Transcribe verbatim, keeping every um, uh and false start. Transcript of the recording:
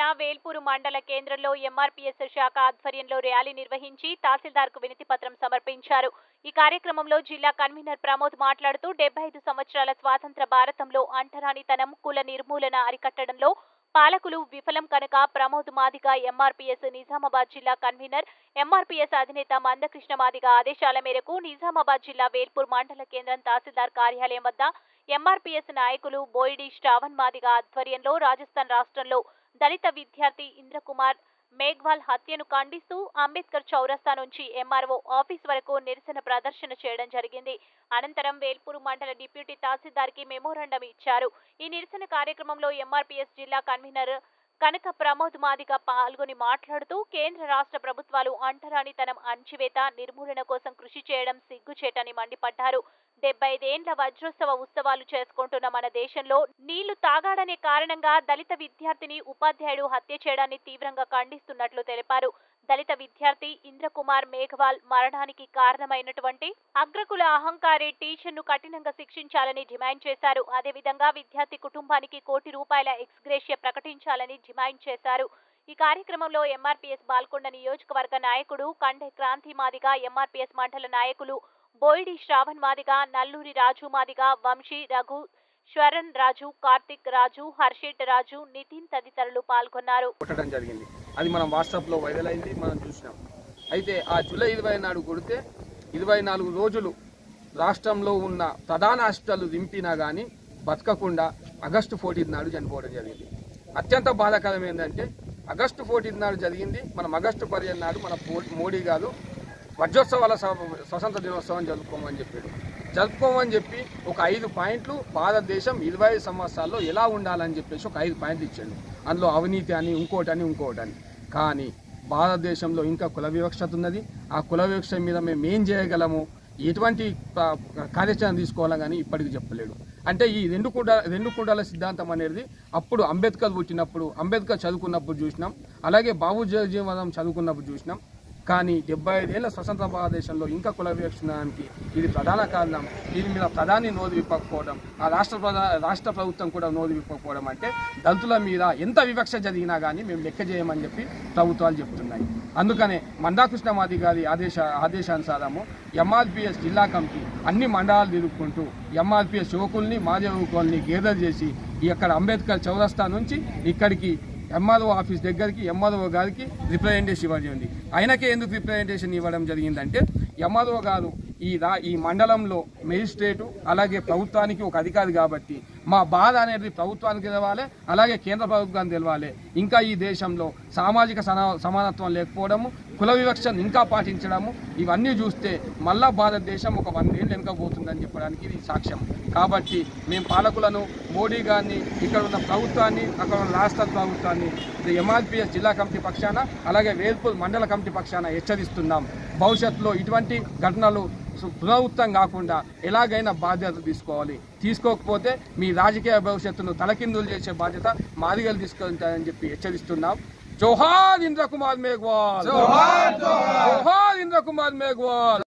వేల్పూరు మండల కేంద్రంలో ఎంఆర్పీఎస్ శాఖ ఆధ్వర్యంలో ర్యాలీ నిర్వహించి తహసీల్దార్కు వినతి పత్రం సమర్పించారు. ఈ కార్యక్రమంలో జిల్లా కన్వీనర్ ప్రమోద్ మాట్లాడుతూ డెబ్బై ఐదు సంవత్సరాల స్వాతంత్ర భారతంలో అంటరానితనం, కుల నిర్మూలన అరికట్టడంలో పాలకులు విఫలం కనుక ప్రమోద్ మాదిగ ఎంఆర్పీఎస్ నిజామాబాద్ జిల్లా కన్వీనర్, ఎంఆర్పీఎస్ అధినేత మందకృష్ణ మాదిగ ఆదేశాల మేరకు నిజామాబాద్ జిల్లా వేల్పూర్ మండల కేంద్రం తహసీల్దార్ కార్యాలయం వద్ద ఎంఆర్పీఎస్ నాయకులు బోయిడి శ్రావణ్ మాదిగ ఆధ్వర్యంలో రాజస్థాన్ రాష్ట్రంలో దళిత విద్యార్థి ఇంద్రకుమార్ మేఘ్వాల్ హత్యను ఖండిస్తూ అంబేద్కర్ చౌరస్తా నుంచి ఎంఆర్ఓ ఆఫీస్ వరకు నిరసన ప్రదర్శన చేయడం జరిగింది. అనంతరం వేల్పూరు మండల డిప్యూటీ తహసీల్దార్కి మెమోరాండం ఇచ్చారు. ఈ నిరసన కార్యక్రమంలో ఎంఆర్పీఎస్ జిల్లా కన్వీనర్ కనక ప్రమోద్ మాదిగ పాల్గొని మాట్లాడుతూ కేంద్ర రాష్ట్ర ప్రభుత్వాలు అంటరానితనం అణచివేత నిర్మూలన కోసం కృషి చేయడం సిగ్గుచేటని మండిపడ్డారు. డెబ్బై ఐదేండ్ల వజ్రోత్సవ ఉత్సవాలు చేసుకుంటున్న మన దేశంలో నీళ్లు తాగాడనే కారణంగా దళిత విద్యార్థిని ఉపాధ్యాయుడు హత్య చేయడాన్ని తీవ్రంగా ఖండిస్తున్నట్లు తెలిపారు. దళిత విద్యార్థి ఇంద్రకుమార్ మేఘవాల్ మరణానికి కారణమైనటువంటి అగ్రకుల అహంకారి టీచర్ను కఠినంగా శిక్షించాలని డిమాండ్ చేశారు. అదేవిధంగా విద్యార్థి కుటుంబానికి కోటి రూపాయల ఎక్స్గ్రేషియా ప్రకటించాలని డిమాండ్ చేశారు. ఈ కార్యక్రమంలో ఎంఆర్పీఎస్ బాల్కొండ నియోజకవర్గ నాయకుడు కండే క్రాంతి మాదిగ, ఎంఆర్పీఎస్ మండల నాయకులు బోయిడి శ్రావణ్ మాదిగ, నల్లూరి రాజు మాదిగ, వంశీ, రఘు, శ్వరణ్ రాజు, కార్తిక్ రాజు, హర్షిత్ రాజు, నితిన్ తదితరులు పాల్గొన్నారు. అది మనం వాట్సాప్ లో వైరల్ అయింది, మనం చూసినాం. అయితే ఆ జూలై ఇరవై నాడు కొడితే ఇరవై నాలుగు రోజులు రాష్ట్రంలో ఉన్న ప్రధాన హాస్పిటల్ దింపినా కానీ బతకకుండా ఆగస్టు పద్నాలుగు నాడు చనిపోవడం జరిగింది. అత్యంత బాధాకరం ఏంటంటే ఆగస్టు పద్నాలుగు నాడు జరిగింది. మనం ఆగస్టు పదిహేను నాడు మన మోడీ గారు వజ్రోత్సవాల స్వతంత్ర దినోత్సవం జరుపుకోమని చెప్పాడు. జరుపుకోమని చెప్పి ఒక ఐదు పాయింట్లు భారతదేశం ఇరవై ఐదు సంవత్సరాల్లో ఎలా ఉండాలని చెప్పేసి ఒక ఐదు పాయింట్లు ఇచ్చాడు. అందులో అవినీతి అని, ఇంకోటి అని, ఇంకోటి అని. కానీ భారతదేశంలో ఇంకా కుల వివక్షత ఉన్నది. ఆ కుల వివక్ష మీద మేము ఏం చేయగలము, ఎటువంటి కార్యాచరణ తీసుకోవాలని కానీ ఇప్పటికి చెప్పలేడు. అంటే ఈ రెండు కుండ రెండు కుండాల సిద్ధాంతం అనేది అప్పుడు అంబేద్కర్ పుట్టినప్పుడు, అంబేద్కర్ చదువుకున్నప్పుడు చూసినాం, అలాగే బాబు జగజీవనం చదువుకున్నప్పుడు చూసినాం. కానీ డెబ్బై ఐదేళ్ల స్వతంత్ర భారతదేశంలో ఇంకా కుల వివక్షణానికి ఇది ప్రధాన కారణం. దీని మీద ప్రధాని నోరు విప్పకపోవడం, ఆ రాష్ట్ర ప్రధా రాష్ట్ర ప్రభుత్వం కూడా నోరు విప్పకపోవడం అంటే దళితుల మీద ఎంత వివక్ష జరిగినా కానీ మేము లెక్క చేయమని చెప్పి ప్రభుత్వాలు చెబుతున్నాయి. అందుకనే మందాకృష్ణ మాది గారి ఆదేశ ఆదేశానుసారము ఎంఆర్పీఎస్ జిల్లా కమిటీ అన్ని మండలాలు తిరుగుకుంటూ ఎంఆర్పీఎస్ యువకుల్ని, మాజీ యువకుల్ని గేదర్ చేసి ఇక్కడ అంబేద్కర్ చౌరస్తా నుంచి ఇక్కడికి ఎంఆర్ఓ ఆఫీస్ దగ్గరికి ఎంఆర్ఓ గారికి రిప్రజెంటేషన్ ఇవ్వడం జరిగింది. ఆయనకే ఎందుకు రిప్రజెంటేషన్ ఇవ్వడం జరిగిందంటే ఎంఆర్ఓ గారు ఈ రా ఈ మండలంలో మేజిస్ట్రేటు అలాగే ప్రభుత్వానికి ఒక అధికారి కాబట్టి మా బాధ అనేది ప్రభుత్వానికి తెలవాలి, అలాగే కేంద్ర ప్రభుత్వానికి తెలవాలి. ఇంకా ఈ దేశంలో సామాజిక సమానత్వం లేకపోవడము, కుల వివక్షను ఇంకా పాటించడము, ఇవన్నీ చూస్తే మళ్ళా భారతదేశం ఒక వందేళ్ళు వెనుకపోతుందని చెప్పడానికి ఇది సాక్ష్యం. కాబట్టి మేము పాలకులను, మోడీ గారిని, ఇక్కడ ఉన్న ప్రభుత్వాన్ని, అక్కడ ఉన్న రాష్ట్ర ప్రభుత్వాన్ని ఎంఆర్పీఎస్ జిల్లా కమిటీ పక్షాన అలాగే వేల్పూర్ మండల కమిటీ పక్షాన హెచ్చరిస్తున్నాం. భవిష్యత్తులో ఇటువంటి ఘటనలు పునరావృతం కాకుండా ఎలాగైనా బాధ్యత తీసుకోవాలి. తీసుకోకపోతే మీ రాజకీయ భవిష్యత్తును తలకిందులు చేసే బాధ్యత మాదిగలు తీసుకుంటారని చెప్పి హెచ్చరిస్తున్నాం. జోహార్ ఇంద్రకుమార్ మేఘ్వాల్, జోహార్ ఇంద్రకుమార్ మేఘ్వాల్.